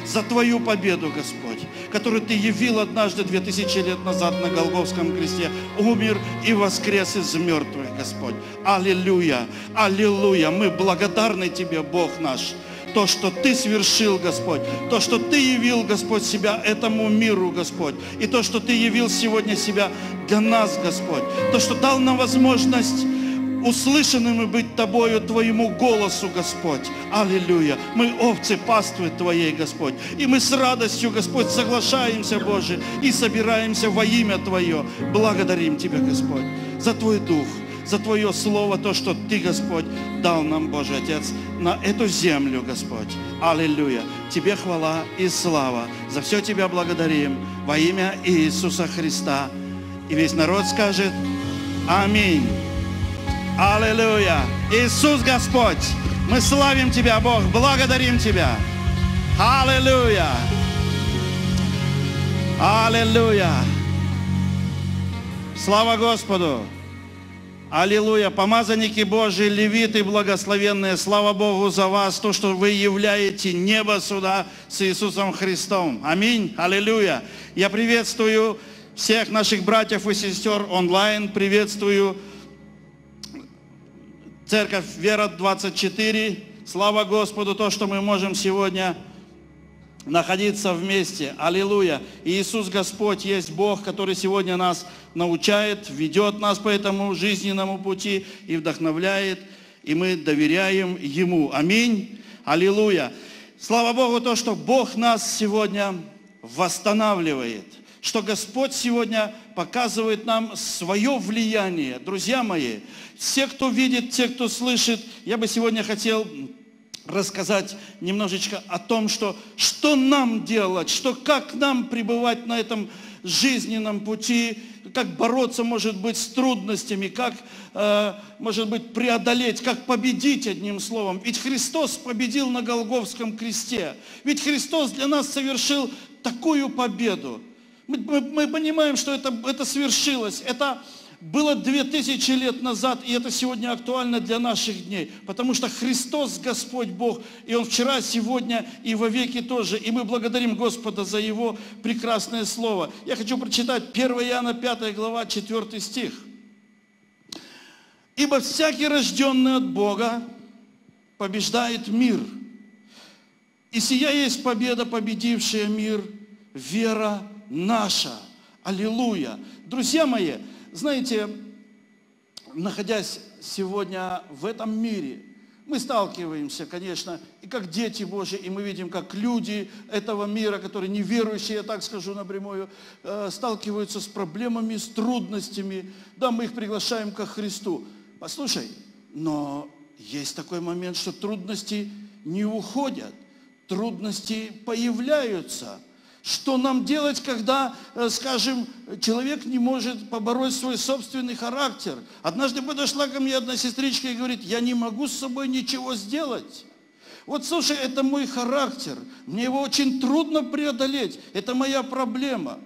за Твою победу, Господь, которую Ты явил однажды 2000 лет назад на Голгофском кресте, умер и воскрес из мертвых, Господь. Аллилуйя, аллилуйя. Мы благодарны Тебе, Бог наш. То, что Ты свершил, Господь, то, что Ты явил, Господь, себя этому миру, Господь, и то, что Ты явил сегодня себя для нас, Господь, то, что дал нам возможность услышанными быть Тобою, Твоему голосу, Господь. Аллилуйя. Мы овцы паствы Твоей, Господь. И мы с радостью, Господь, соглашаемся, Боже, и собираемся во имя Твое. Благодарим Тебя, Господь, за Твой Дух, за Твое Слово, то, что Ты, Господь, дал нам, Боже Отец, на эту землю, Господь. Аллилуйя. Тебе хвала и слава. За все Тебя благодарим во имя Иисуса Христа. И весь народ скажет аминь. Аллилуйя. Иисус Господь, мы славим Тебя, Бог, благодарим Тебя. Аллилуйя. Аллилуйя. Слава Господу. Аллилуйя. Помазанники Божии, левиты благословенные, слава Богу за вас, то, что вы являете небо сюда с Иисусом Христом. Аминь. Аллилуйя. Я приветствую всех наших братьев и сестер онлайн, приветствую Церковь Вера 24. Слава Господу, то, что мы можем сегодня находиться вместе. Аллилуйя. Иисус Господь есть Бог, который сегодня нас научает, ведет нас по этому жизненному пути и вдохновляет, и мы доверяем Ему. Аминь. Аллилуйя. Слава Богу, то, что Бог нас сегодня восстанавливает, что Господь сегодня показывает нам свое влияние. Друзья мои, все, кто видит, те, кто слышит, я бы сегодня хотел рассказать немножечко о том, что нам делать, как нам пребывать на этом жизненном пути, как бороться, может быть, с трудностями, как, может быть, преодолеть, как победить, одним словом. Ведь Христос победил на Голгофском кресте. Ведь Христос для нас совершил такую победу. Мы понимаем, что это свершилось. Это было 2000 лет назад, и это сегодня актуально для наших дней. Потому что Христос Господь Бог, и Он вчера, сегодня и вовеки тоже. И мы благодарим Господа за Его прекрасное Слово. Я хочу прочитать 1 Иоанна 5 глава, 4 стих. «Ибо всякий, рожденный от Бога, побеждает мир. И сия есть победа, победившая мир, вера наша». Аллилуйя. Друзья мои, знаете, находясь сегодня в этом мире, мы сталкиваемся, конечно, и как дети Божьи, и мы видим, как люди этого мира, которые неверующие, я так скажу напрямую, сталкиваются с проблемами, с трудностями. Да, мы их приглашаем ко Христу. Послушай, но есть такой момент, что трудности не уходят, трудности появляются. Что нам делать, когда, скажем, человек не может побороть свой собственный характер? Однажды подошла ко мне одна сестричка и говорит: я не могу с собой ничего сделать. Вот слушай, это мой характер, мне его очень трудно преодолеть, это моя проблема.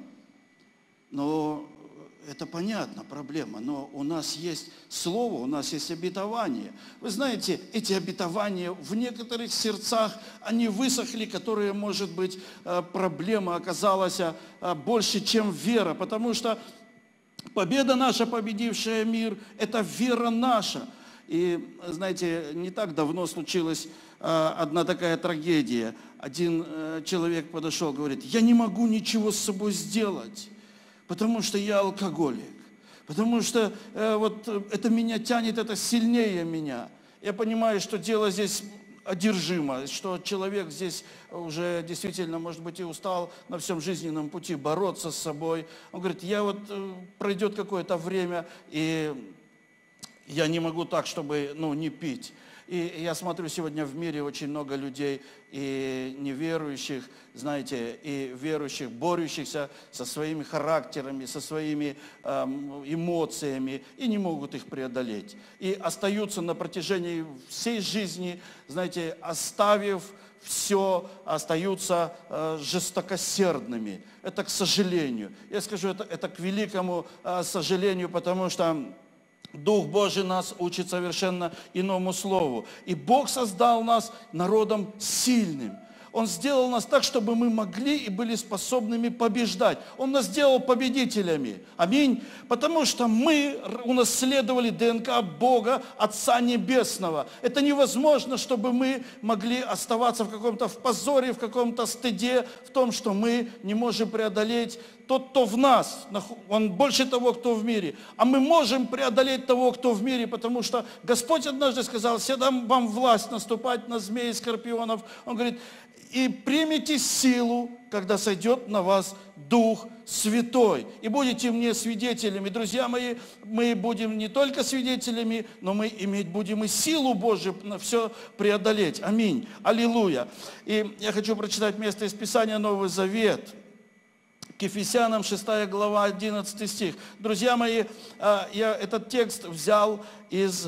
Но это понятно, проблема, но у нас есть Слово, у нас есть обетование. Вы знаете, эти обетования в некоторых сердцах, они высохли, которые, может быть, проблема оказалась больше, чем вера, потому что победа наша, победившая мир, это вера наша. И, знаете, не так давно случилась одна такая трагедия. Один человек подошел, говорит: я не могу ничего с собой сделать, потому что я алкоголик, потому что вот это меня тянет, это сильнее меня. Я понимаю, что дело здесь одержимо, что человек здесь уже действительно, может быть, и устал на всем жизненном пути бороться с собой. Он говорит: я вот пройдет какое-то время, и я не могу так, чтобы, не пить. И я смотрю, сегодня в мире очень много людей, и неверующих, знаете, и верующих, борющихся со своими характерами, со своими эмоциями, и не могут их преодолеть. И остаются на протяжении всей жизни, знаете, оставив все, остаются жестокосердными. Это к сожалению. Я скажу, это к великому сожалению, потому что Дух Божий нас учит совершенно иному слову. И Бог создал нас народом сильным. Он сделал нас так, чтобы мы могли и были способными побеждать. Он нас сделал победителями. Аминь. Потому что мы унаследовали ДНК Бога, Отца Небесного. Это невозможно, чтобы мы могли оставаться в каком-то позоре, в каком-то стыде, в том, что мы не можем преодолеть тот, кто в нас. Он больше того, кто в мире. А мы можем преодолеть того, кто в мире, потому что Господь однажды сказал: «Я дам вам власть наступать на змей и скорпионов». Он говорит: «И примите силу, когда сойдет на вас Дух Святой, и будете мне свидетелями». Друзья мои, мы будем не только свидетелями, но мы иметь будем и силу Божию на все преодолеть. Аминь. Аллилуйя. И я хочу прочитать место из Писания, Новый Завет. К Ефесянам 6 глава, 11 стих. Друзья мои, я этот текст взял из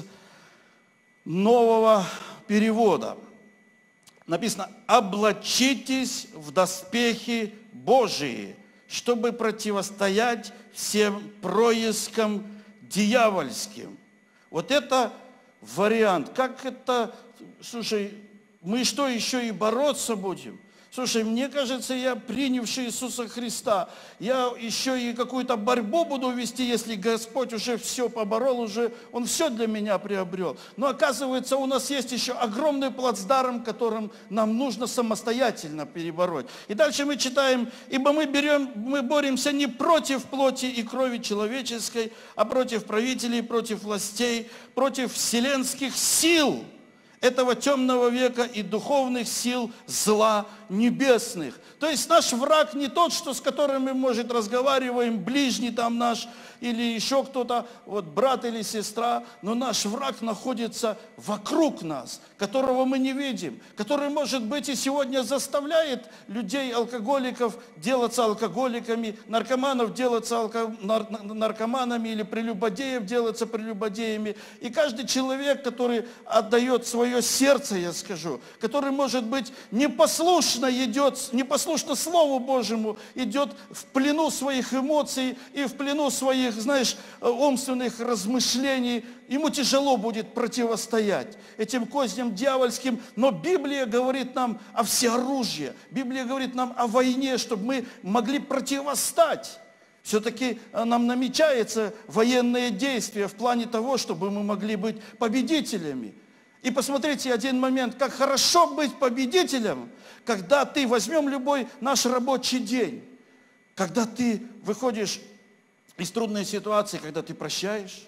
нового перевода. Написано: «Облачитесь в доспехи Божии, чтобы противостоять всем проискам дьявольским». Вот это вариант. Как это, слушай, мы что, еще и бороться будем? Слушай, мне кажется, я, принявший Иисуса Христа, я еще и какую-то борьбу буду вести, если Господь уже все поборол, уже Он все для меня приобрел. Но оказывается, у нас есть еще огромный плацдарм, которым нам нужно самостоятельно перебороть. И дальше мы читаем: «Ибо мы боремся не против плоти и крови человеческой, а против правителей, против властей, против вселенских сил этого темного века и духовных сил зла небесных». То есть наш враг не тот, с которым мы, может, разговариваем, ближний там наш, или еще кто-то, вот брат или сестра, но наш враг находится вокруг нас, которого мы не видим, который, может быть, и сегодня заставляет людей, алкоголиков, делаться алкоголиками, наркоманов делаться наркоманами, или прелюбодеев делаться прелюбодеями. И каждый человек, который отдает свое сердце, я скажу, который, может быть, непослушно Слову Божьему, идет в плену своих эмоций и в плену своих, знаешь, умственных размышлений, ему тяжело будет противостоять этим козням дьявольским. Но Библия говорит нам о всеоружии, Библия говорит нам о войне, чтобы мы могли противостать. Все-таки нам намечается военное действие в плане того, чтобы мы могли быть победителями. И посмотрите один момент, как хорошо быть победителем, когда ты, возьмем любой наш рабочий день, когда ты выходишь из трудной ситуации, когда ты прощаешь,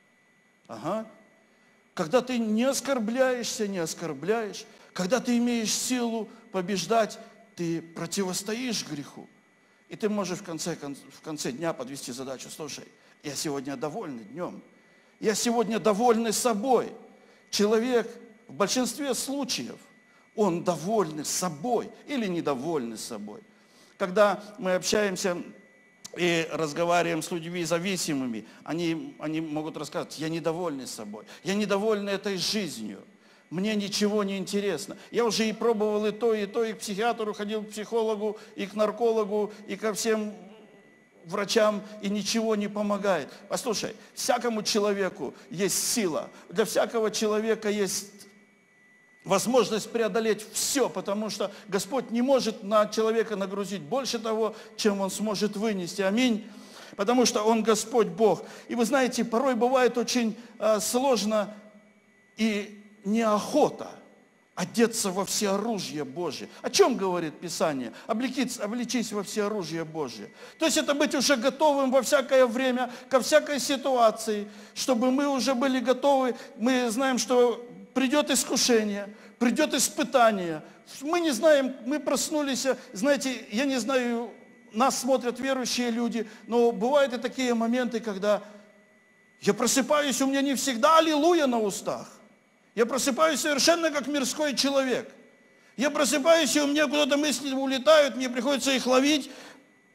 когда ты не оскорбляешь, когда ты имеешь силу побеждать, ты противостоишь греху. И ты можешь в конце дня подвести задачу: слушай, я сегодня довольный днем, я сегодня довольный собой. Человек в большинстве случаев, он довольный собой или недовольный собой. Когда мы общаемся и разговариваем с людьми зависимыми, они могут рассказывать: я недовольный собой, я недовольный этой жизнью, мне ничего не интересно. Я уже и пробовал и то, и к психиатру ходил, к психологу, и к наркологу, и ко всем врачам, и ничего не помогает. Послушай, всякому человеку есть сила, для всякого человека есть возможность преодолеть все, потому что Господь не может на человека нагрузить больше того, чем он сможет вынести. Аминь. Потому что Он Господь Бог. И вы знаете, порой бывает очень сложно и неохота одеться во всеоружие Божие. О чем говорит Писание? Облечись во всеоружие Божие. То есть это быть уже готовым во всякое время, ко всякой ситуации, чтобы мы уже были готовы. Мы знаем, что придет искушение, придет испытание. Мы не знаем, мы проснулись, знаете, я не знаю, нас смотрят верующие люди, но бывают и такие моменты, когда я просыпаюсь, у меня не всегда аллилуйя на устах. Я просыпаюсь совершенно как мирской человек. Я просыпаюсь, и у меня куда-то мысли улетают, мне приходится их ловить,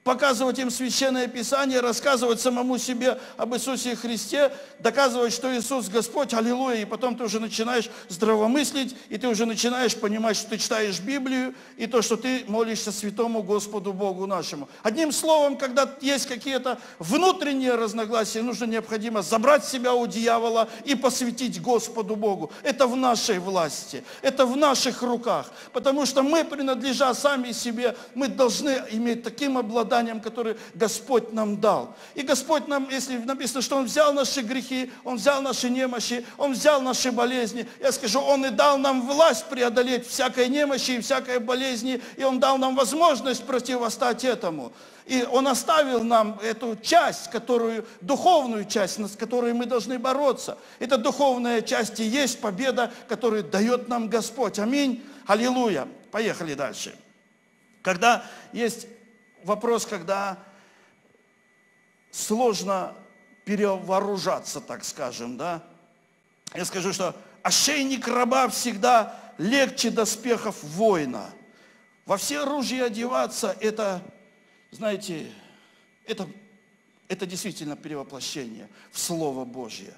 показывать им Священное Писание, рассказывать самому себе об Иисусе Христе, доказывать, что Иисус Господь, аллилуйя, и потом ты уже начинаешь здравомыслить, и ты уже начинаешь понимать, что ты читаешь Библию, и то, что ты молишься святому Господу Богу нашему. Одним словом, когда есть какие-то внутренние разногласия, необходимо забрать себя у дьявола и посвятить Господу Богу. Это в нашей власти, это в наших руках, потому что мы, принадлежа сами себе, мы должны иметь таким обладанием, которое Господь нам дал. И Господь нам, если написано, что Он взял наши грехи, Он взял наши немощи, Он взял наши болезни, я скажу, Он и дал нам власть преодолеть всякой немощи и всякой болезни, и Он дал нам возможность противостать этому. И Он оставил нам эту часть, духовную часть, с которой мы должны бороться. Эта духовная часть и есть победа, которую дает нам Господь. Аминь. Аллилуйя. Поехали дальше. Когда есть вопрос, когда сложно перевооружаться, так скажем, да? Я скажу, что ошейник раба всегда легче доспехов воина. Во все оружие одеваться, это, знаете, это действительно перевоплощение в Слово Божье.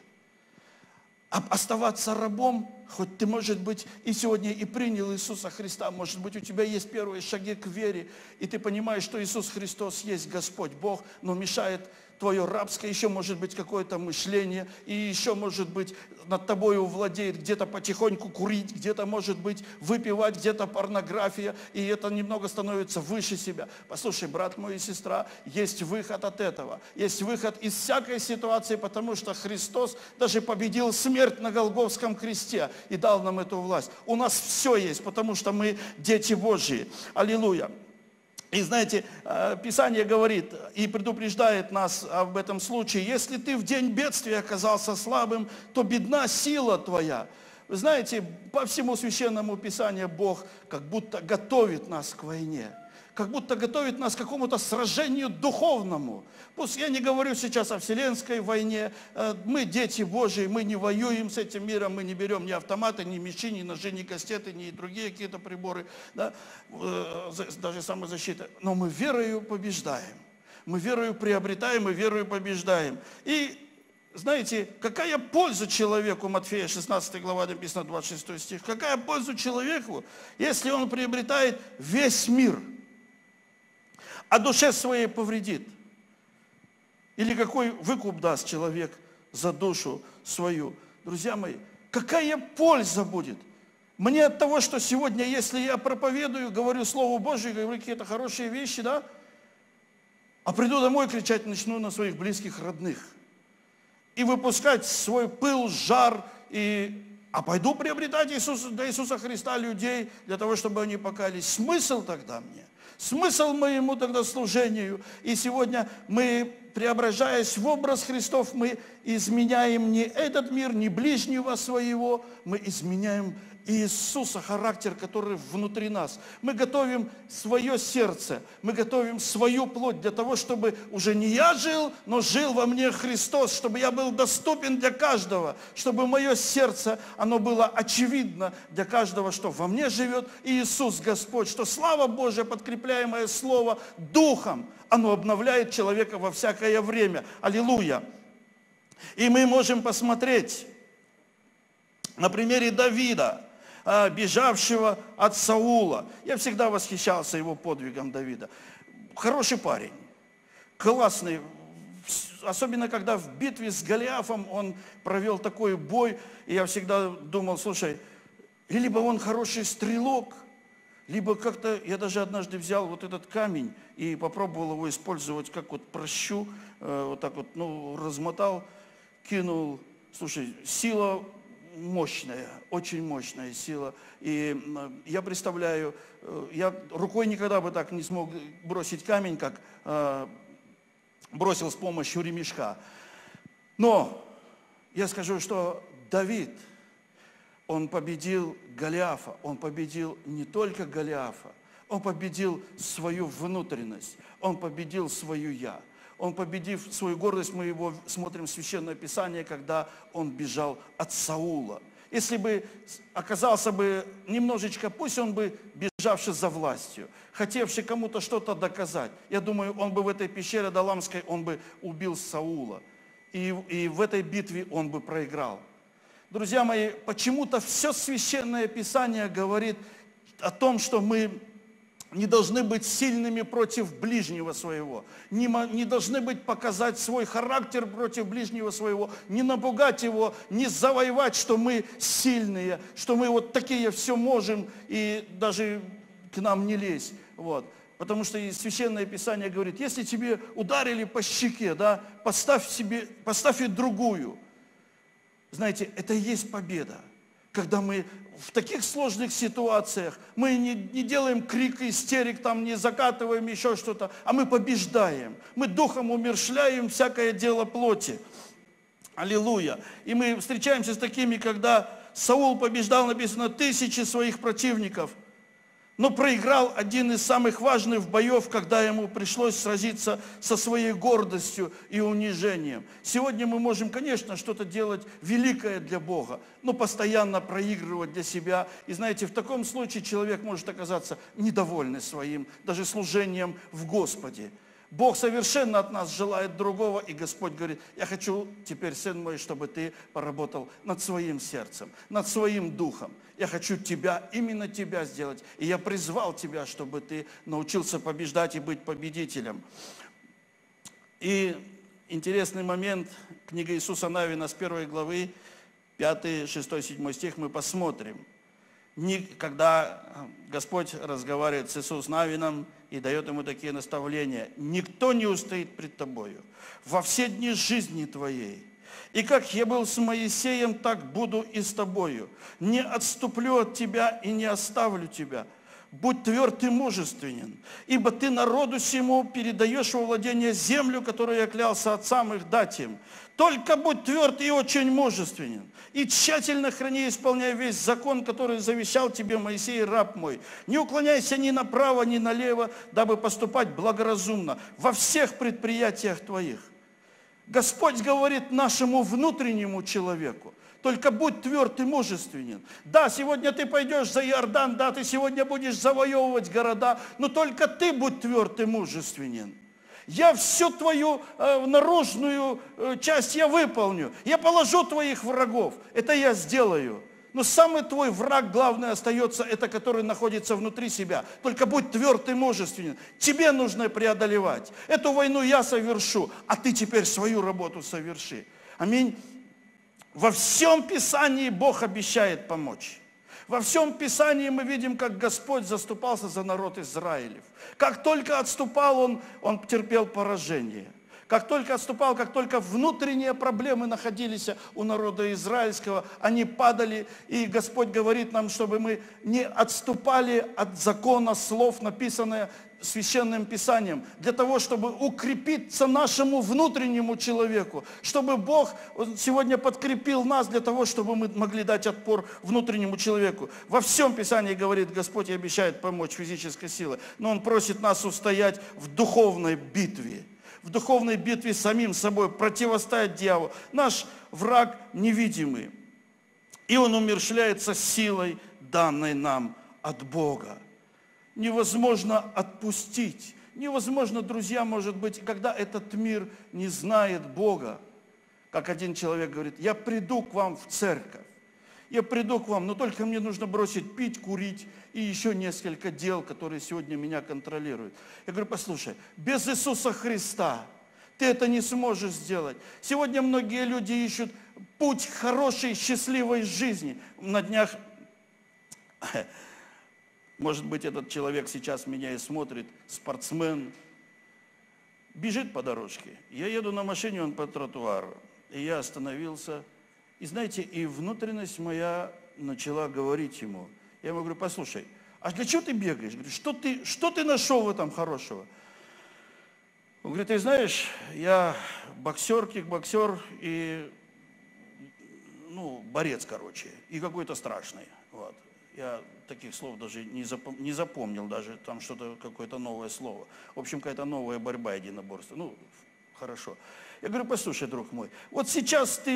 А оставаться рабом, хоть ты, может быть, и сегодня и принял Иисуса Христа, может быть, у тебя есть первые шаги к вере, и ты понимаешь, что Иисус Христос есть Господь, Бог, но мешает твое рабское, еще может быть какое-то мышление, и еще может быть над тобою владеет где-то потихоньку курить, где-то может быть выпивать, где-то порнография, и это немного становится выше себя. Послушай, брат мой и сестра, есть выход от этого, есть выход из всякой ситуации, потому что Христос даже победил смерть на Голгофском кресте и дал нам эту власть. У нас все есть, потому что мы дети Божьи. Аллилуйя. И знаете, Писание говорит и предупреждает нас об этом случае. Если ты в день бедствия оказался слабым, то бедна сила твоя. Вы знаете, по всему Священному Писанию Бог как будто готовит нас к войне. Как будто готовит нас к какому-то сражению духовному. Пусть я не говорю сейчас о вселенской войне. Мы дети Божьи, мы не воюем с этим миром, мы не берем ни автоматы, ни мечи, ни ножи, ни кастеты, ни другие какие-то приборы, да? Даже самозащита. Но мы верою побеждаем. Мы верою приобретаем, мы верою побеждаем. И знаете, какая польза человеку, Матфея 16 глава написано 26 стих, какая польза человеку, если он приобретает весь мир, а душе своей повредит? Или какой выкуп даст человек за душу свою? Друзья мои, какая польза будет? Мне от того, что сегодня, если я проповедую, говорю Слово Божие, говорю какие-то хорошие вещи, да, а приду домой кричать начну на своих близких, родных. И выпускать свой пыл, жар, а пойду приобретать до Иисуса Христа людей, для того, чтобы они покаялись. Смысл тогда мне? Смысл моему тогда служению. И сегодня мы, преображаясь в образ Христов, мы изменяем не этот мир, не ближнего своего, мы изменяем Иисуса, характер, который внутри нас. Мы готовим свое сердце, мы готовим свою плоть для того, чтобы уже не я жил, но жил во мне Христос, чтобы я был доступен для каждого, чтобы мое сердце, оно было очевидно для каждого, что во мне живет Иисус Господь, что слава Божия, подкрепляемое Слово Духом, оно обновляет человека во всякое время. Аллилуйя! И мы можем посмотреть на примере Давида, бежавшего от Саула. Я всегда восхищался его подвигом Давида. Хороший парень, классный. Особенно, когда в битве с Голиафом он провел такой бой. И я всегда думал, слушай, либо он хороший стрелок, либо как-то, я даже однажды взял вот этот камень и попробовал его использовать как вот прощу, вот так вот, размотал, кинул. Слушай, сила мощная, очень мощная сила. И я представляю, я рукой никогда бы так не смог бросить камень, как бросил с помощью ремешка. Но я скажу, что Давид, он победил Голиафа, он победил не только Голиафа, он победил свою внутренность, он победил свою «я». Он, победив свою гордость, мы его смотрим в Священное Писание, когда он бежал от Саула. Если бы оказался бы немножечко, пусть он бы бежавший за властью, хотевший кому-то что-то доказать, я думаю, он бы в этой пещере Адамской, он бы убил Саула. И в этой битве он бы проиграл. Друзья мои, почему-то все Священное Писание говорит о том, что мы не должны быть сильными против ближнего своего, не должны быть показать свой характер против ближнего своего, не напугать его, не завоевать, что мы сильные, что мы вот такие все можем, и даже к нам не лезь. Вот. Потому что и Священное Писание говорит, если тебе ударили по щеке, да, поставь и другую. Знаете, это и есть победа. Когда мы в таких сложных ситуациях, мы не делаем крик, истерик, там, не закатываем еще что-то, а мы побеждаем. Мы духом умерщвляем всякое дело плоти. Аллилуйя. И мы встречаемся с такими, когда Саул побеждал, написано, тысячи своих противников, но проиграл один из самых важных боев, когда ему пришлось сразиться со своей гордостью и унижением. Сегодня мы можем, конечно, что-то делать великое для Бога, но постоянно проигрывать для себя. И знаете, в таком случае человек может оказаться недовольным своим, даже служением в Господе. Бог совершенно от нас желает другого, и Господь говорит, я хочу теперь, сын мой, чтобы ты поработал над своим сердцем, над своим духом. Я хочу тебя, именно тебя сделать. И я призвал тебя, чтобы ты научился побеждать и быть победителем. И интересный момент, книга Иисуса Навина с 1 главы, 5, 6, 7 стих мы посмотрим. Когда Господь разговаривает с Иисусом Навином и дает ему такие наставления. Никто не устоит пред тобою во все дни жизни твоей. И как я был с Моисеем, так буду и с тобою. Не отступлю от тебя и не оставлю тебя. Будь тверд и мужественен, ибо ты народу сему передаешь во владение землю, которую я клялся отцам их дать им. Только будь тверд и очень мужественен, и тщательно храни и исполняй весь закон, который завещал тебе Моисей, раб мой. Не уклоняйся ни направо, ни налево, дабы поступать благоразумно во всех предприятиях твоих. Господь говорит нашему внутреннему человеку, только будь тверд и мужественен. Да, сегодня ты пойдешь за Иордан, да, ты сегодня будешь завоевывать города, но только ты будь тверд и мужественен. Я всю твою наружную часть я выполню. Я положу твоих врагов. Это я сделаю. Но самый твой враг, главный, остается, это который находится внутри себя. Только будь тверд и мужественен. Тебе нужно преодолевать. Эту войну я совершу, а ты теперь свою работу соверши. Аминь. Во всем Писании Бог обещает помочь. Во всем Писании мы видим, как Господь заступался за народ Израилев. Как только отступал он терпел поражение. Как только отступал, как только внутренние проблемы находились у народа израильского, они падали, и Господь говорит нам, чтобы мы не отступали от закона слов, написанных Священным Писанием, для того, чтобы укрепиться нашему внутреннему человеку, чтобы Бог сегодня подкрепил нас для того, чтобы мы могли дать отпор внутреннему человеку. Во всем Писании говорит Господь и обещает помочь физической силой, но Он просит нас устоять в духовной битве. В духовной битве с самим собой, противостоять дьяволу. Наш враг невидимый. И он умерщвляется силой, данной нам от Бога. Невозможно отпустить. Невозможно, друзья, может быть, когда этот мир не знает Бога. Как один человек говорит, я приду к вам в церковь. Я приду к вам, но только мне нужно бросить пить, курить и еще несколько дел, которые сегодня меня контролируют. Я говорю, послушай, без Иисуса Христа ты это не сможешь сделать. Сегодня многие люди ищут путь хорошей, счастливой жизни. На днях, может быть, этот человек сейчас меня и смотрит, спортсмен, бежит по дорожке. Я еду на машине, он по тротуару. И я остановился. И знаете, и внутренность моя начала говорить ему. Я ему говорю, послушай, а для чего ты бегаешь? Говорю, что ты нашел в этом хорошего? Он говорит, ты знаешь, я боксер, кикбоксер и, борец, короче, и какой-то страшный. Вот. Я таких слов даже не запомнил, даже там что-то, какое-то новое слово. В общем, какая-то новая борьба, единоборство. Хорошо. Я говорю, послушай, друг мой, вот сейчас ты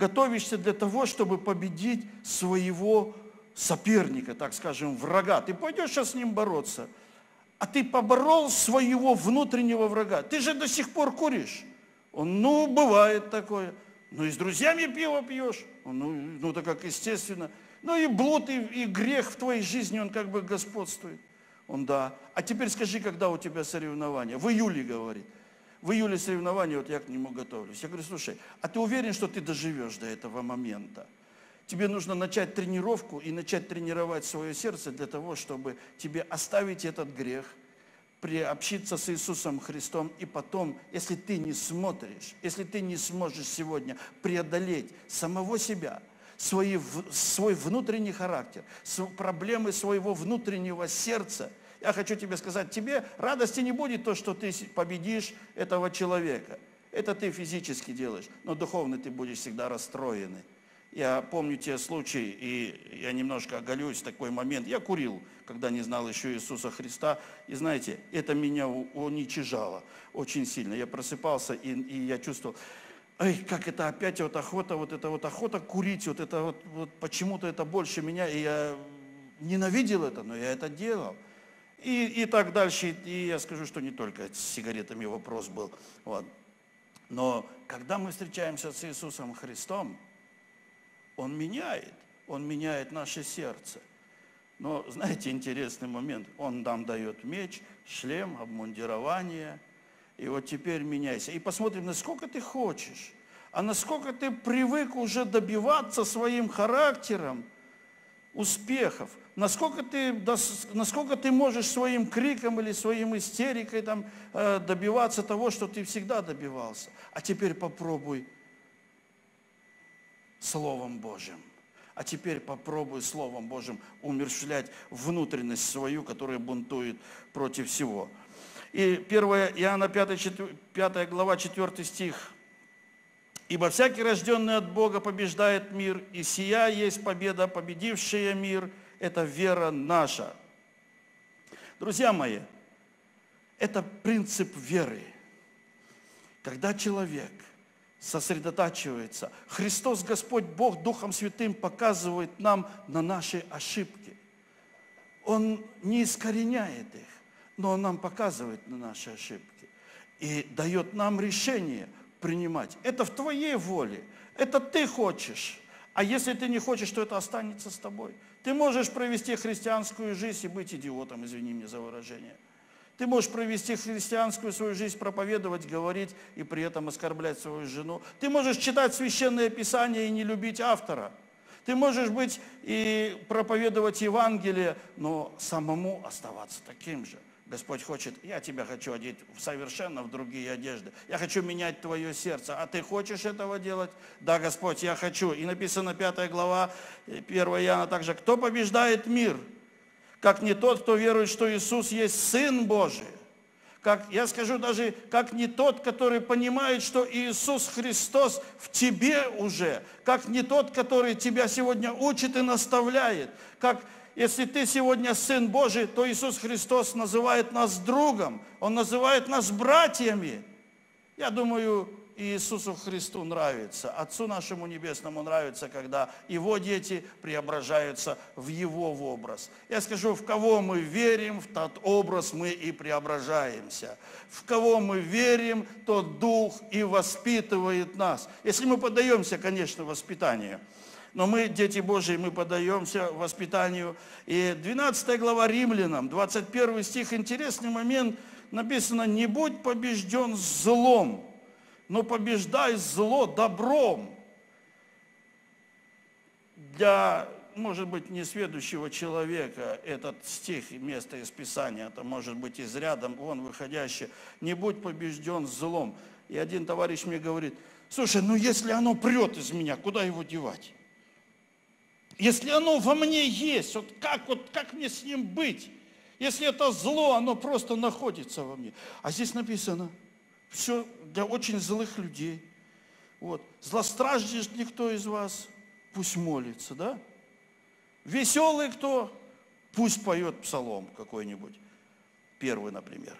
готовишься для того, чтобы победить своего соперника, так скажем, врага. Ты пойдешь сейчас с ним бороться, а ты поборол своего внутреннего врага. Ты же до сих пор куришь. Он, ну, бывает такое. Ну, и с друзьями пиво пьешь. Ну, это как естественно. Ну, и блуд, и грех в твоей жизни, он как бы господствует. Он, да. А теперь скажи, когда у тебя соревнования? В июле, говорит. В июле соревнования, вот я к нему готовлюсь. Я говорю, слушай, а ты уверен, что ты доживешь до этого момента? Тебе нужно начать тренировку и начать тренировать свое сердце для того, чтобы тебе оставить этот грех, приобщиться с Иисусом Христом, и потом, если ты не смотришь, если ты не сможешь сегодня преодолеть самого себя, свой внутренний характер, проблемы своего внутреннего сердца, я хочу тебе сказать, тебе радости не будет то, что ты победишь этого человека. Это ты физически делаешь, но духовно ты будешь всегда расстроенный. Я помню те случаи, и я немножко оголюсь, такой момент. Я курил, когда не знал еще Иисуса Христа. И знаете, это меня уничижало очень сильно. Я просыпался, и я чувствовал, ой, как это опять вот охота курить, вот почему-то это больше меня. И я ненавидел это, но я это делал. И так дальше. И я скажу, что не только с сигаретами вопрос был. Вот. Но когда мы встречаемся с Иисусом Христом, Он меняет наше сердце. Но, знаете, интересный момент. Он нам дает меч, шлем, обмундирование. И вот теперь меняйся. И посмотрим, насколько ты хочешь, а насколько ты привык уже добиваться своим характером успехов. Насколько ты можешь своим криком или своим истерикой добиваться того, что ты всегда добивался. А теперь попробуй Словом Божьим. А теперь попробуй Словом Божьим умерщвлять внутренность свою, которая бунтует против всего. И 1 Иоанна 5 глава 4 стих. «Ибо всякий, рожденный от Бога, побеждает мир, и сия есть победа, победившая мир, это вера наша». Друзья мои, это принцип веры. Когда человек сосредотачивается. Христос, Господь Бог, Духом Святым показывает нам на наши ошибки. Он не искореняет их, но Он нам показывает на наши ошибки. И дает нам решение принимать. Это в твоей воле. Это ты хочешь. А если ты не хочешь, то это останется с тобой. Ты можешь провести христианскую жизнь и быть идиотом, извини меня за выражение. Ты можешь провести христианскую свою жизнь, проповедовать, говорить и при этом оскорблять свою жену. Ты можешь читать Священное Писание и не любить автора. Ты можешь быть и проповедовать Евангелие, но самому оставаться таким же. Господь хочет, я тебя хочу одеть совершенно в другие одежды. Я хочу менять твое сердце. А ты хочешь этого делать? Да, Господь, я хочу. И написано 5 глава, 1 Иоанна также. Кто побеждает мир? Как не тот, кто верует, что Иисус есть Сын Божий. Как, я скажу даже, как не тот, который понимает, что Иисус Христос в тебе уже. Как не тот, который тебя сегодня учит и наставляет. Как, если ты сегодня Сын Божий, то Иисус Христос называет нас другом. Он называет нас братьями. Я думаю, Иисусу Христу нравится, Отцу нашему Небесному нравится, когда Его дети преображаются в Его образ. Я скажу, в кого мы верим, в тот образ мы и преображаемся. В кого мы верим, тот Дух и воспитывает нас. Если мы поддаемся, конечно, воспитанию. Но мы, дети Божьи, мы поддаемся воспитанию. И 12 глава Римлянам, 21 стих, интересный момент, написано, «Не будь побежден злом, но побеждай зло добром». Для, может быть, несведущего человека этот стих, место из Писания, это может быть из ряда вон выходящее, «Не будь побежден злом». И один товарищ мне говорит, слушай, ну если оно прет из меня, куда его девать? Если оно во мне есть, вот как мне с ним быть? Если это зло, оно просто находится во мне. А здесь написано, все для очень злых людей. Вот. Злостраждет ли кто из вас? Пусть молится, да? Веселый кто? Пусть поет псалом какой-нибудь. Первый, например.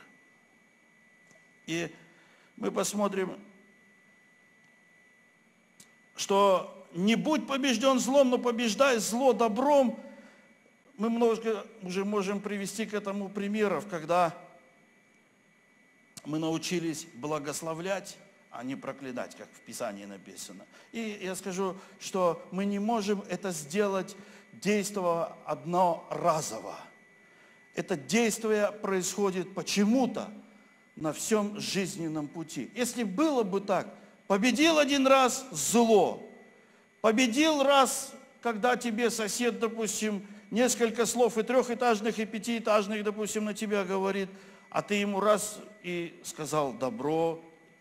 И мы посмотрим, что не будь побежден злом, но побеждай зло добром. Мы много уже можем привести к этому примеров, когда мы научились благословлять, а не проклинать, как в Писании написано. И я скажу, что мы не можем это сделать, действуя одноразово. Это действие происходит почему-то на всем жизненном пути. Если было бы так, победил один раз зло, победил раз, когда тебе сосед, допустим, несколько слов и трехэтажных, и пятиэтажных, допустим, на тебя говорит, а ты ему раз и сказал добро,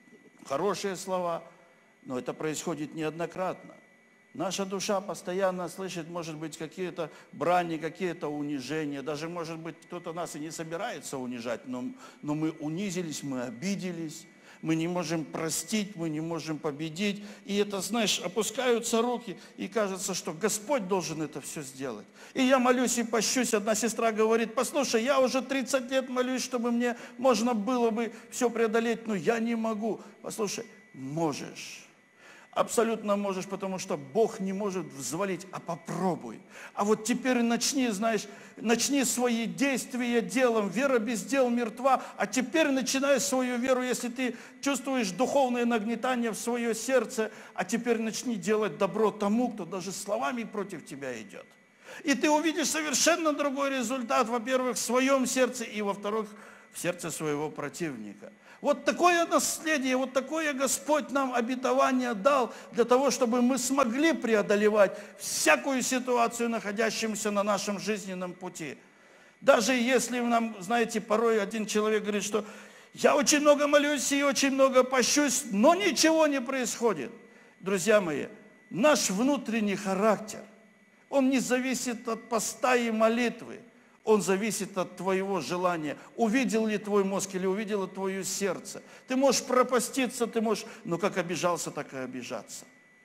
хорошие слова, но это происходит неоднократно. Наша душа постоянно слышит, может быть, какие-то брани, какие-то унижения. Даже, может быть, кто-то нас и не собирается унижать, но мы унизились, мы обиделись, мы не можем простить, мы не можем победить. И это, знаешь, опускаются руки, и кажется, что Господь должен это все сделать. И я молюсь и пощусь. Одна сестра говорит, послушай, я уже 30 лет молюсь, чтобы мне можно было бы все преодолеть, но я не могу. Послушай, можешь. Абсолютно можешь, потому что Бог не может взвалить, а попробуй. А вот теперь начни, знаешь, начни свои действия делом. Вера без дел мертва. А теперь начинай свою веру, если ты чувствуешь духовное нагнетание в свое сердце, а теперь начни делать добро тому, кто даже словами против тебя идет. И ты увидишь совершенно другой результат, во-первых, в своем сердце, и во-вторых, в сердце своего противника. Вот такое наследие, вот такое Господь нам обетование дал для того, чтобы мы смогли преодолевать всякую ситуацию, находящуюся на нашем жизненном пути. Даже если нам, знаете, порой один человек говорит, что я очень много молюсь и очень много пощусь, но ничего не происходит. Друзья мои, наш внутренний характер, он не зависит от поста и молитвы. Он зависит от твоего желания. Увидел ли твой мозг или увидело твое сердце. Ты можешь пропаститься, ты можешь, но как обижался, так и обижаться.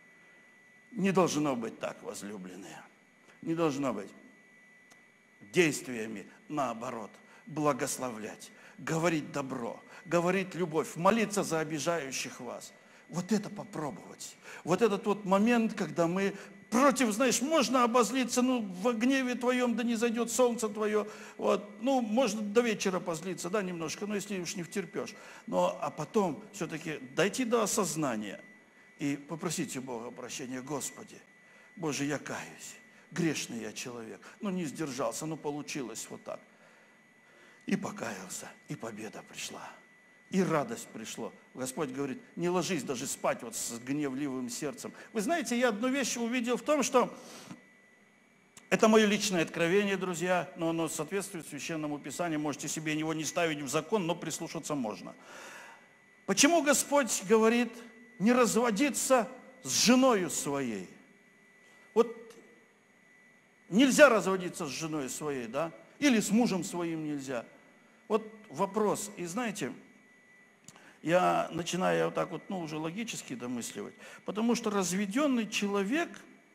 Не должно быть так, возлюбленные. Не должно быть. Действиями наоборот. Благословлять, говорить добро, говорить любовь, молиться за обижающих вас. Вот это попробовать. Вот этот вот момент, когда мы против, знаешь, можно обозлиться, в гневе твоем, да не зайдет солнце твое, вот, можно до вечера позлиться, да, немножко, но если уж не втерпешь. А потом все-таки дойти до осознания и попросите Бога прощения. Господи, Боже, я каюсь, грешный я человек, не сдержался, получилось вот так. И покаялся, и победа пришла. И радость пришло. Господь говорит, не ложись даже спать вот с гневливым сердцем. Вы знаете, я одну вещь увидел в том, что это мое личное откровение, друзья, но оно соответствует Священному Писанию. Можете себе его не ставить в закон, но прислушаться можно. Почему Господь говорит не разводиться с женою своей? Вот нельзя разводиться с женой своей, да? Или с мужем своим нельзя. Вот вопрос. И знаете, я начинаю вот так вот, уже логически домысливать, потому что разведенный человек,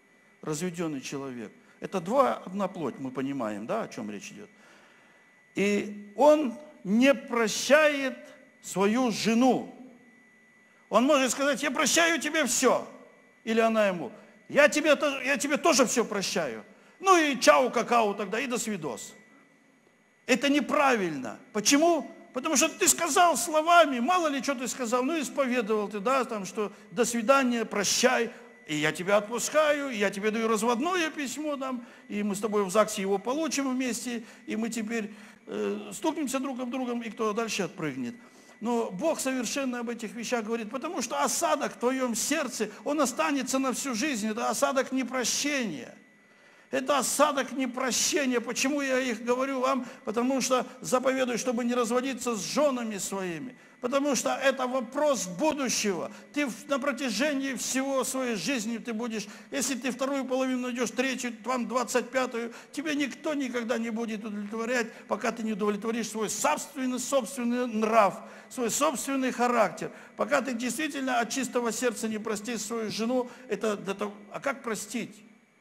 это одна плоть, мы понимаем, да, о чем речь идет. И он не прощает свою жену. Он может сказать, я прощаю тебе все. Или она ему, я тебе тоже все прощаю. И чау, какао тогда, и до свидос. Это неправильно. Почему? Потому что ты сказал словами, мало ли что ты сказал, исповедовал ты, да, что до свидания, прощай, и я тебя отпускаю, и я тебе даю разводное письмо, и мы с тобой в ЗАГСе его получим вместе, и мы теперь стукнемся друг об друга, и кто дальше отпрыгнет. Но Бог совершенно об этих вещах говорит, потому что осадок в твоем сердце, он останется на всю жизнь, это осадок непрощения. Это осадок непрощения. Почему я их говорю вам? Потому что заповедую, чтобы не разводиться с женами своими. Потому что это вопрос будущего. Ты на протяжении всего своей жизни ты будешь, если ты вторую половину найдешь, третью, 25-ю, тебе никто никогда не будет удовлетворять, пока ты не удовлетворишь свой собственный нрав, свой собственный характер. Пока ты действительно от чистого сердца не простишь свою жену, а как простить?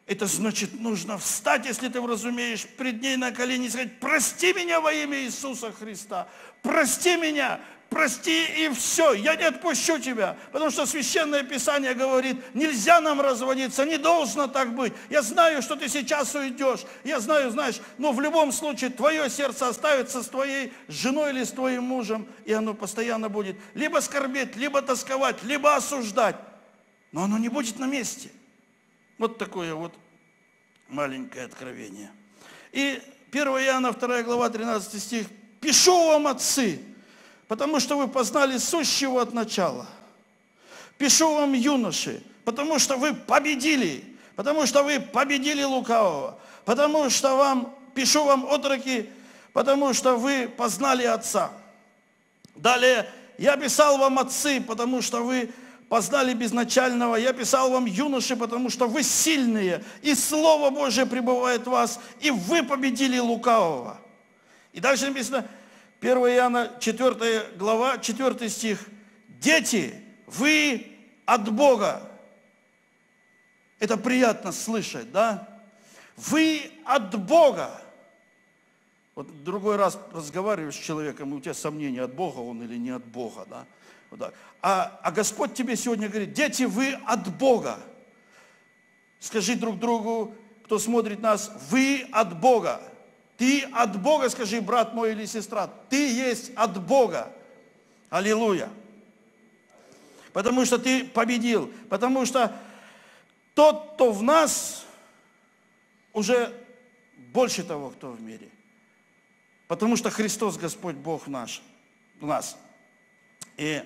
Это значит, нужно встать, если ты вразумеешь, пред ней на колени и сказать: прости меня во имя Иисуса Христа, прости меня, прости и все, я не отпущу тебя. Потому что Священное Писание говорит: нельзя нам разводиться, не должно так быть. Я знаю, что ты сейчас уйдешь, я знаю, знаешь, но в любом случае твое сердце оставится с твоей женой или с твоим мужем, и оно постоянно будет либо скорбеть, либо тосковать, либо осуждать, но оно не будет на месте. Вот такое вот маленькое откровение. И 1 Иоанна 2 глава 13 стих. «Пишу вам, отцы, потому что вы познали сущего от начала. Пишу вам, юноши, потому что вы победили лукавого. Пишу вам, отроки, потому что вы познали Отца. Далее, я писал вам, отцы, потому что вы познали безначального. Я писал вам, юноши, потому что вы сильные, и Слово Божие пребывает в вас, и вы победили лукавого». И дальше написано, 1 Иоанна 4 глава, 4 стих. «Дети, вы от Бога». Это приятно слышать, да? Вы от Бога. Вот в другой раз разговариваешь с человеком, и у тебя сомнения, от Бога он или не от Бога, да? Вот так. А Господь тебе сегодня говорит: дети, вы от Бога. Скажи друг другу, кто смотрит нас: вы от Бога. Ты от Бога, скажи, брат мой или сестра, ты есть от Бога. Аллилуйя. Потому что ты победил. Потому что тот, кто в нас, уже больше того, кто в мире. Потому что Христос Господь Бог наш, в нас. И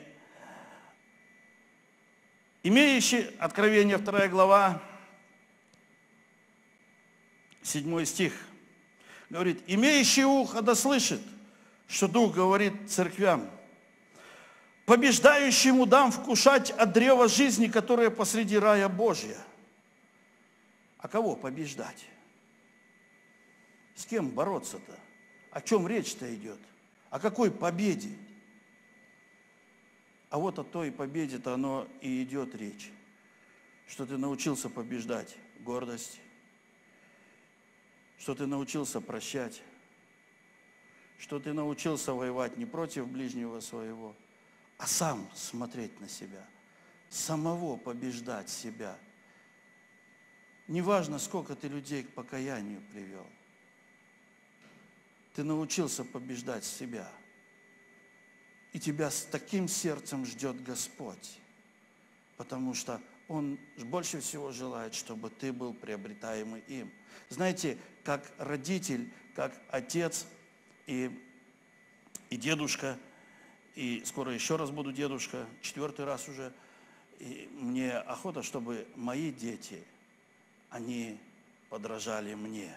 имеющий, Откровение 2 глава, 7 стих, говорит: имеющий ухо да слышит, что Дух говорит церквям. Побеждающему дам вкушать от древа жизни, которое посреди рая Божия. А кого побеждать? С кем бороться-то? О чем речь-то идет? О какой победе? А вот о той победе-то оно и идет речь. Что ты научился побеждать гордость, что ты научился прощать, что ты научился воевать не против ближнего своего, а сам смотреть на себя, самого побеждать себя. Неважно, сколько ты людей к покаянию привел. Ты научился побеждать себя. И тебя с таким сердцем ждет Господь, потому что Он больше всего желает, чтобы ты был приобретаемый им. Знаете, как родитель, как отец и дедушка, и скоро еще раз буду дедушка, 4-й раз уже, и мне охота, чтобы мои дети, они подражали мне,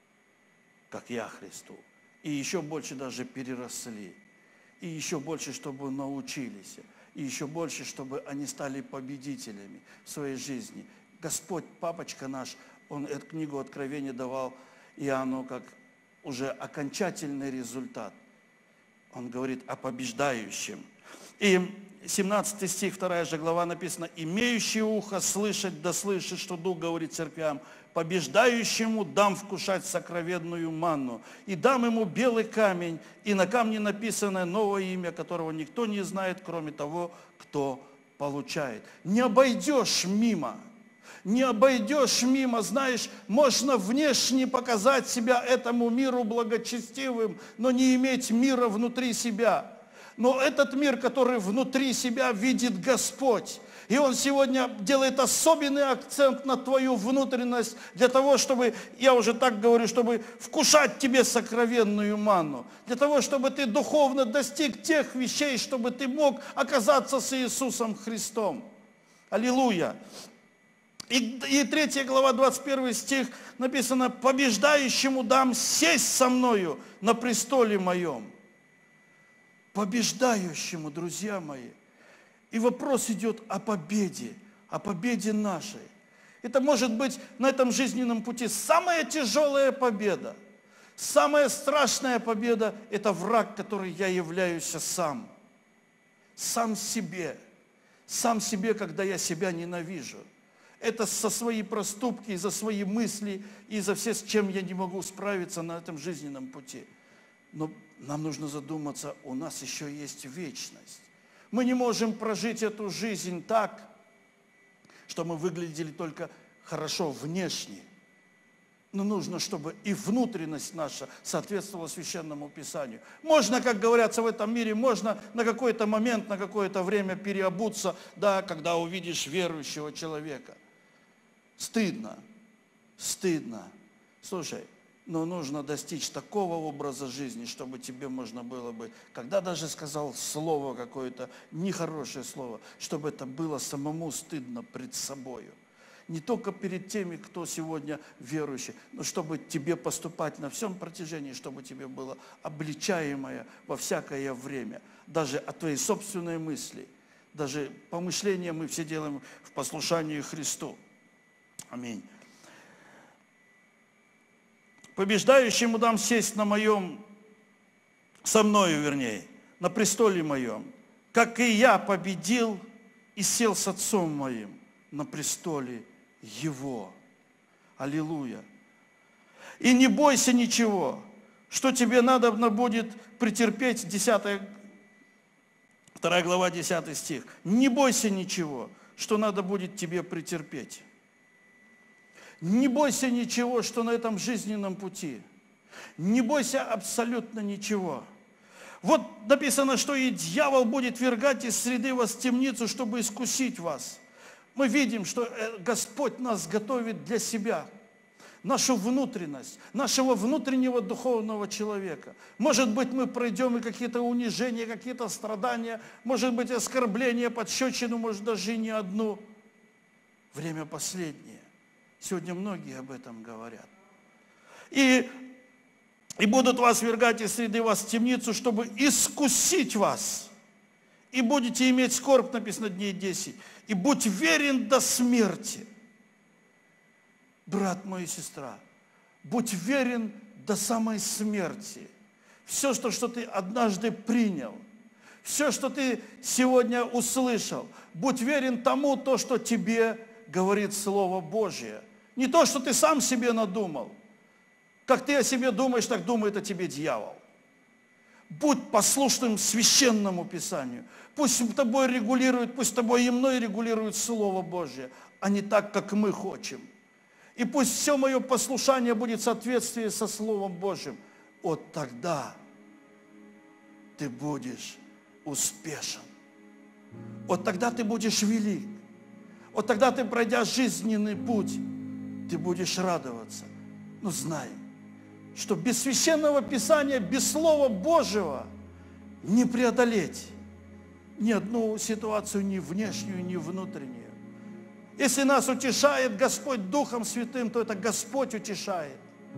как я Христу. И еще больше даже переросли. И еще больше, чтобы научились. И еще больше, чтобы они стали победителями в своей жизни. Господь, папочка наш, Он эту книгу Откровения давал Иоанну как уже окончательный результат. Он говорит о побеждающем. И 17 стих, 2 же глава написано: «Имеющий ухо слышать, да слышит, что Дух говорит церквям, побеждающему дам вкушать сокровенную манну, и дам ему белый камень, и на камне написано новое имя, которого никто не знает, кроме того, кто получает». Не обойдешь мимо. Не обойдешь мимо, знаешь, можно внешне показать себя этому миру благочестивым, но не иметь мира внутри себя. Но этот мир, который внутри себя видит Господь, и Он сегодня делает особенный акцент на твою внутренность для того, чтобы, я уже так говорю, чтобы вкушать тебе сокровенную манну, для того, чтобы ты духовно достиг тех вещей, чтобы ты мог оказаться с Иисусом Христом. Аллилуйя! И 3 глава, 21 стих написано: «Побеждающему дам сесть со мною на престоле моем». Побеждающему, друзья мои. И вопрос идет о победе нашей. Это может быть на этом жизненном пути самая тяжелая победа. Самая страшная победа – это враг, который я являюсь сам. Сам себе, когда я себя ненавижу. Это со свои проступки, за свои мысли и за все, с чем я не могу справиться на этом жизненном пути. Но нам нужно задуматься, у нас еще есть вечность. Мы не можем прожить эту жизнь так, что мы выглядели только хорошо внешне. Но нужно, чтобы и внутренность наша соответствовала Священному Писанию. Можно, как говорится в этом мире, можно на какой-то момент, на какое-то время переобуться, да, когда увидишь верующего человека. Стыдно, стыдно. Слушай, но нужно достичь такого образа жизни, чтобы тебе можно было бы, когда даже сказал слово какое-то, нехорошее слово, чтобы это было самому стыдно пред собою. Не только перед теми, кто сегодня верующий, но чтобы тебе поступать на всем протяжении, чтобы тебе было обличаемое во всякое время. Даже от твоей собственной мысли, даже помышления мы все делаем в послушании Христу. Аминь. Побеждающему дам сесть на моем, со мною, вернее, на престоле моем, как и я победил и сел с Отцом моим на престоле Его. Аллилуйя. И не бойся ничего, что тебе надобно будет претерпеть, 2 глава, 10 стих. Не бойся ничего, что надо будет тебе претерпеть. Не бойся ничего, что на этом жизненном пути. Не бойся абсолютно ничего. Вот написано, что и дьявол будет вергать из среды вас в темницу, чтобы искусить вас. Мы видим, что Господь нас готовит для себя, нашу внутренность, нашего внутреннего духовного человека. Может быть, мы пройдем и какие-то унижения, какие-то страдания, может быть, оскорбления, подщечину, может, даже и не одну. Время последнее. Сегодня многие об этом говорят. И будут вас вергать из среды вас в темницу, чтобы искусить вас. И будете иметь скорбь, написано, дней 10. И будь верен до смерти. Брат мой и сестра, будь верен до самой смерти. Все, что ты однажды принял, все, что ты сегодня услышал, будь верен тому, то, что тебе говорит Слово Божие. Не то, что ты сам себе надумал. Как ты о себе думаешь, так думает о тебе дьявол. Будь послушным священному Писанию. Пусть тобой регулирует, пусть тобой и мной регулирует Слово Божие, а не так, как мы хотим. И пусть все мое послушание будет в соответствии со Словом Божьим. Вот тогда ты будешь успешен. Вот тогда ты будешь велик. Вот тогда ты, пройдя жизненный путь, ты будешь радоваться. Но знай, что без Священного Писания, без Слова Божьего не преодолеть ни одну ситуацию, ни внешнюю, ни внутреннюю. Если нас утешает Господь Духом Святым, то это Господь утешает.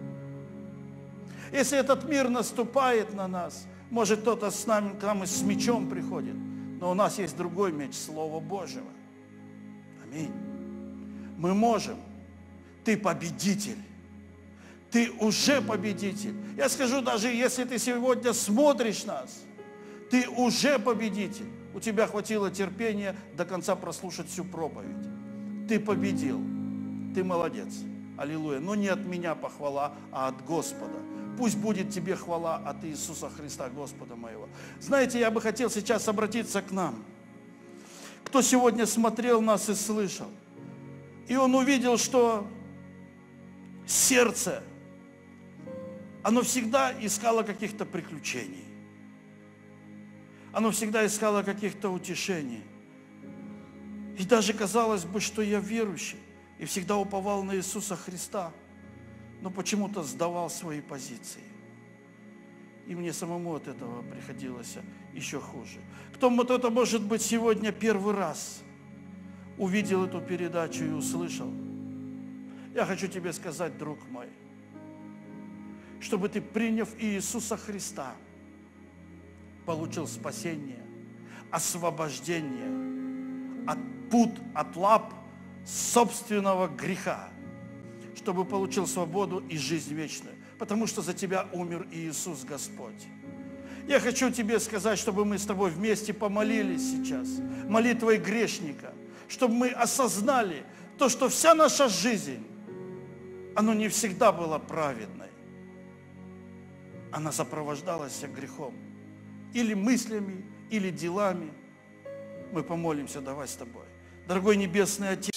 Если этот мир наступает на нас, может кто-то с нами, к нам и с мечом приходит, но у нас есть другой меч, Слова Божьего. Аминь. Мы можем. Ты победитель. Ты уже победитель. Я скажу, даже если ты сегодня смотришь нас, ты уже победитель. У тебя хватило терпения до конца прослушать всю проповедь. Ты победил. Ты молодец. Аллилуйя. Но не от меня похвала, а от Господа. Пусть будет тебе хвала от Иисуса Христа, Господа моего. Знаете, я бы хотел сейчас обратиться к нам. Кто сегодня смотрел нас и слышал, и он увидел, что сердце, оно всегда искало каких-то приключений. Оно всегда искало каких-то утешений. И даже казалось бы, что я верующий и всегда уповал на Иисуса Христа, но почему-то сдавал свои позиции. И мне самому от этого приходилось еще хуже. Кто-то, может быть, сегодня первый раз увидел эту передачу и услышал. Я хочу тебе сказать, друг мой, чтобы ты, приняв Иисуса Христа, получил спасение, освобождение от пут, от лап собственного греха, чтобы получил свободу и жизнь вечную, потому что за тебя умер Иисус Господь. Я хочу тебе сказать, чтобы мы с тобой вместе помолились сейчас, молитвой грешника, чтобы мы осознали, то, что вся наша жизнь, она не всегда была праведной. Она сопровождалась грехом. Или мыслями, или делами. Мы помолимся, давай с тобой. Дорогой Небесный Отец,